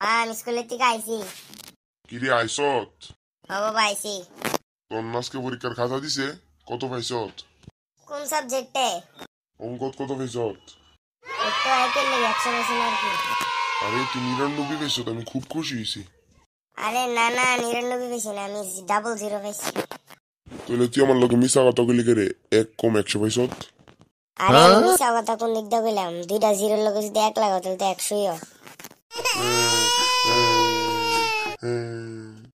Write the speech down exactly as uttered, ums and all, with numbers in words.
আমি স্কুলের থেকে আইছি। কিরে আইসত? ও বাবা আইছি। তোর নাচকে পরীক্ষার খাতা দিছে? কত পাইছত? কোন সাবজেক্টে? অঙ্কত কত পাইছত? একটু আইকের লেগে একশো পাইছি না আর কি। আরে তুই নিরানব্বই পাইছত, আমি খুব খুশি হয়েছি। আরে না না, নিরানব্বই পাইছি না, আমি ডাবল জিরো পাইছি। তাহলে তুই আমার লোকে মিশা কথা কইলি কে রে? এক কম একশো পাইছত? আরে আমি মিশা কথা কোন দিক দিয়ে কইলাম? দুইটা জিরোর লোকে যদি এক লাগাও তাহলে তো একশোই হয়।